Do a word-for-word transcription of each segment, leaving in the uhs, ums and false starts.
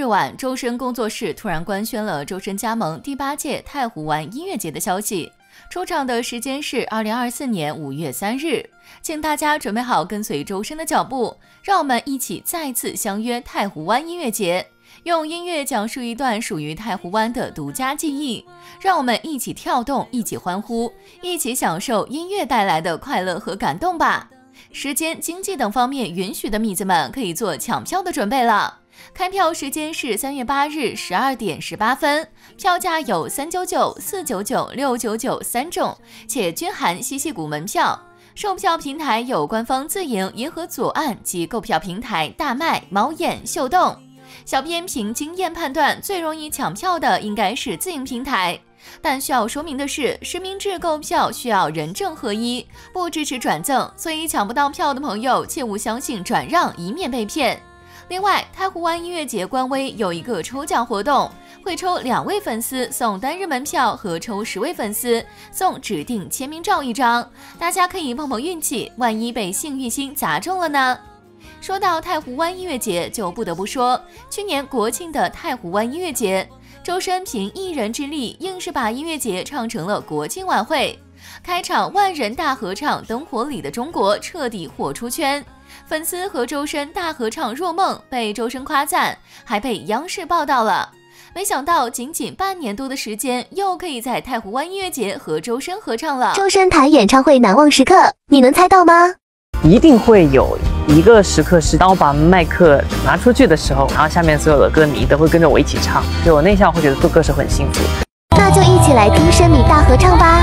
晚，周深工作室突然官宣了周深加盟第八届太湖湾音乐节的消息。出场的时间是二零二四年五月三日，请大家准备好跟随周深的脚步，让我们一起再次相约太湖湾音乐节，用音乐讲述一段属于太湖湾的独家记忆，让我们一起跳动，一起欢呼，一起享受音乐带来的快乐和感动吧。时间、经济等方面允许的蜜子们可以做抢票的准备了。开票时间是三月八日十二点十八分，票价有三九九、四九九、六九九三种，且均含嬉戏谷门票。售票平台有官方自营银河左岸及购票平台大麦、猫眼、秀动。小编凭经验判断，最容易抢票的应该是自营平台。但需要说明的是，实名制购票需要人证合一，不支持转赠，所以抢不到票的朋友切勿相信转让，以免被骗。另外，太湖湾音乐节官微有一个抽奖活动，会抽两位粉丝送单日门票和抽十位粉丝送指定签名照一张，大家可以碰碰运气，万一被幸运星砸中了呢？说到太湖湾音乐节，就不得不说去年国庆的太湖湾音乐节，周深凭一人之力，硬是把音乐节唱成了国庆晚会。开场万人大合唱《灯火里的中国》彻底火出圈，粉丝和周深大合唱《若梦》被周深夸赞，还被央视报道了。没想到仅仅半年多的时间，又可以在太湖湾音乐节和周深合唱了。 周深谈演唱会难忘时刻，你能猜到吗？ 一定会有一个时刻是，当我把麦克拿出去的时候，然后下面所有的歌迷都会跟着我一起唱，就我内向会觉得做歌手很幸福。 那就一起来听深米大合唱吧。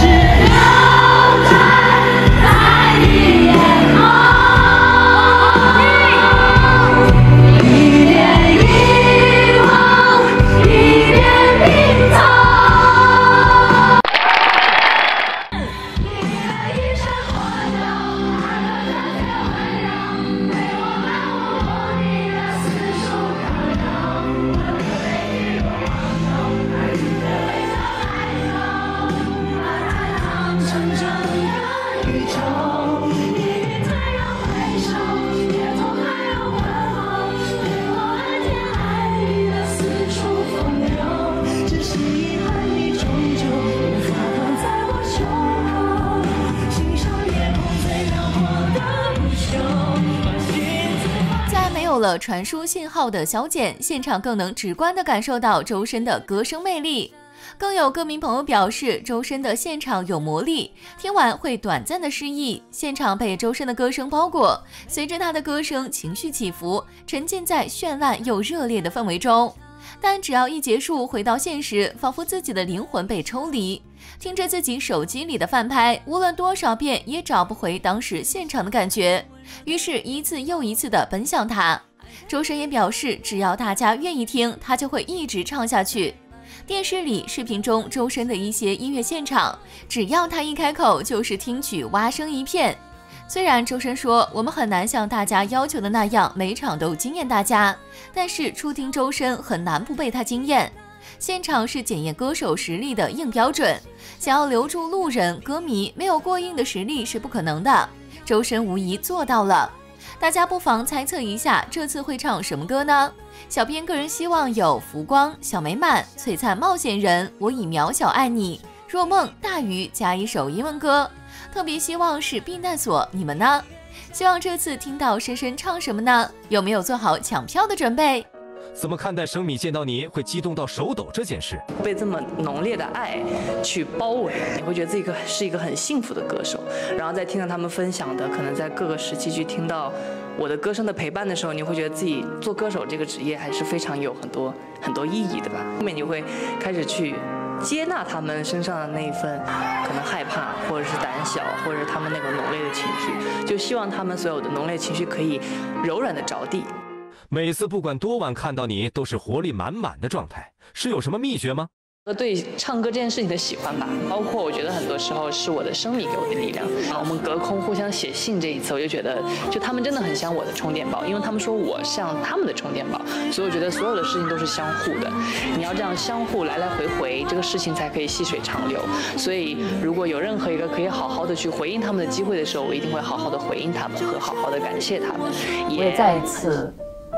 有了传输信号的消减，现场更能直观地感受到周深的歌声魅力。更有歌迷朋友表示，周深的现场有魔力，听完会短暂的失忆。现场被周深的歌声包裹，随着他的歌声情绪起伏，沉浸在绚烂又热烈的氛围中。但只要一结束，回到现实，仿佛自己的灵魂被抽离，听着自己手机里的翻拍，无论多少遍也找不回当时现场的感觉，于是一次又一次地奔向他。周深也表示，只要大家愿意听，他就会一直唱下去。电视里、视频中周深的一些音乐现场，只要他一开口，就是听曲蛙声一片。虽然周深说我们很难像大家要求的那样每场都惊艳大家，但是初听周深很难不被他惊艳。现场是检验歌手实力的硬标准，想要留住路人歌迷，没有过硬的实力是不可能的。周深无疑做到了。大家不妨猜测一下，这次会唱什么歌呢？小编个人希望有浮光、小美满、璀璨冒险人、我已渺小爱你、若梦、大鱼加一首英文歌，特别希望是避难所，你们呢？希望这次听到深深唱什么呢？有没有做好抢票的准备？ 怎么看待生米见到你会激动到手抖这件事？ 被这么浓烈的爱去包围，你会觉得自己是一个很幸福的歌手。然后再听到他们分享的，可能在各个时期去听到我的歌声的陪伴的时候，你会觉得自己做歌手这个职业还是非常有很多很多意义的吧。后面你会开始去接纳他们身上的那一份可能害怕，或者是胆小，或者是他们那个浓烈的情绪，就希望他们所有的浓烈情绪可以柔软的着地。 每次不管多晚看到你，都是活力满满的状态，是有什么秘诀吗？ 对唱歌这件事情的喜欢吧，包括我觉得很多时候是我的生米给我的力量。我们隔空互相写信这一次，我就觉得，就他们真的很像我的充电宝，因为他们说我像他们的充电宝，所以我觉得所有的事情都是相互的。你要这样相互来来回回，这个事情才可以细水长流。所以如果有任何一个可以好好的去回应他们的机会的时候，我一定会好好的回应他们和好好的感谢他们。 也再一次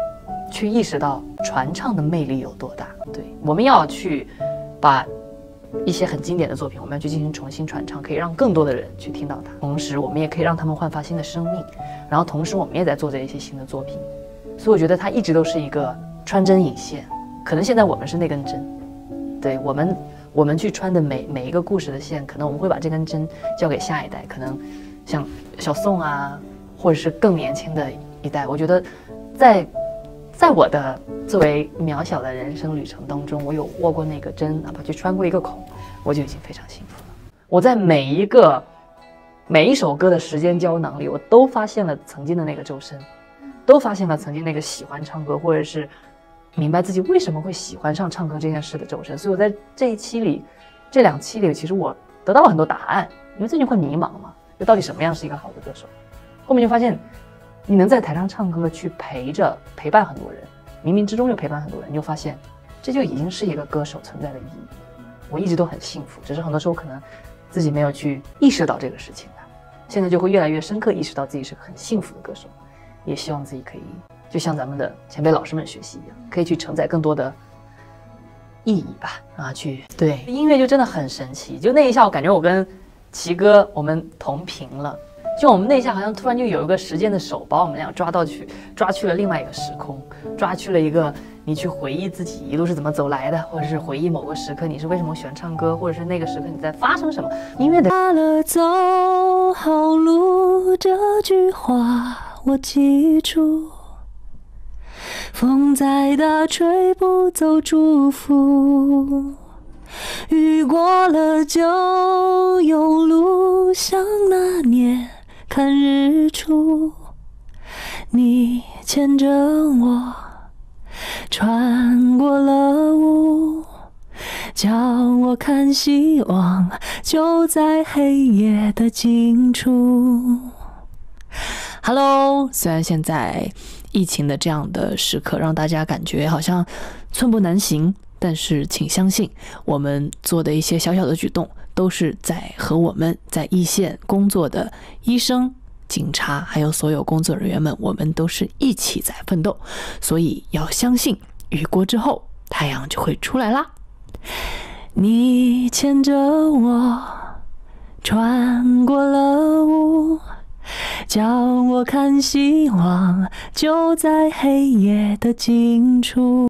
去意识到传唱的魅力有多大。对，我们要去把一些很经典的作品，我们要去进行重新传唱，可以让更多的人去听到它。同时，我们也可以让他们焕发新的生命。然后，同时我们也在做着一些新的作品。所以，我觉得它一直都是一个穿针引线。可能现在我们是那根针，对我们，我们去穿的每每一个故事的线，可能我们会把这根针交给下一代。可能像小宋啊，或者是更年轻的一代。我觉得，在在我的作为渺小的人生旅程当中，我有握过那个针，哪怕去穿过一个孔，我就已经非常幸福了。我在每一个每一首歌的时间胶囊里，我都发现了曾经的那个周深，都发现了曾经那个喜欢唱歌，或者是明白自己为什么会喜欢上唱歌这件事的周深。所以我在这一期里，这两期里，其实我得到了很多答案。因为最近会迷茫嘛，就到底什么样是一个好的歌手？后面就发现，你能在台上唱歌，去陪着陪伴很多人，冥冥之中又陪伴很多人，你就发现，这就已经是一个歌手存在的意义。我一直都很幸福，只是很多时候可能自己没有去意识到这个事情吧。现在就会越来越深刻意识到自己是个很幸福的歌手，也希望自己可以就像咱们的前辈老师们学习一样，可以去承载更多的意义吧。啊，去对音乐就真的很神奇。就那一下，我感觉我跟齐哥我们同频了。就我们那一下好像突然就有一个时间的手把我们俩抓到去，抓去了另外一个时空，抓去了一个你去回忆自己一路是怎么走来的，或者是回忆某个时刻你是为什么喜欢唱歌，或者是那个时刻你在发生什么。音乐的下了走好路这句话我记住，风再大吹不走祝福，雨过了就有路，像那年看日出，你牵着我穿过了雾，叫我看希望就在黑夜的尽处。Hello， 虽然现在疫情的这样的时刻让大家感觉好像寸步难行，但是请相信，我们做的一些小小的举动，都是在和我们在一线工作的医生、警察，还有所有工作人员们，我们都是一起在奋斗。所以要相信，雨过之后，太阳就会出来啦。你牵着我穿过了雾，叫我看希望就在黑夜的尽处。